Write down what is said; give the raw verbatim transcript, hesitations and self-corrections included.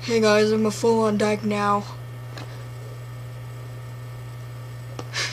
Hey guys, I'm a full on dyke now.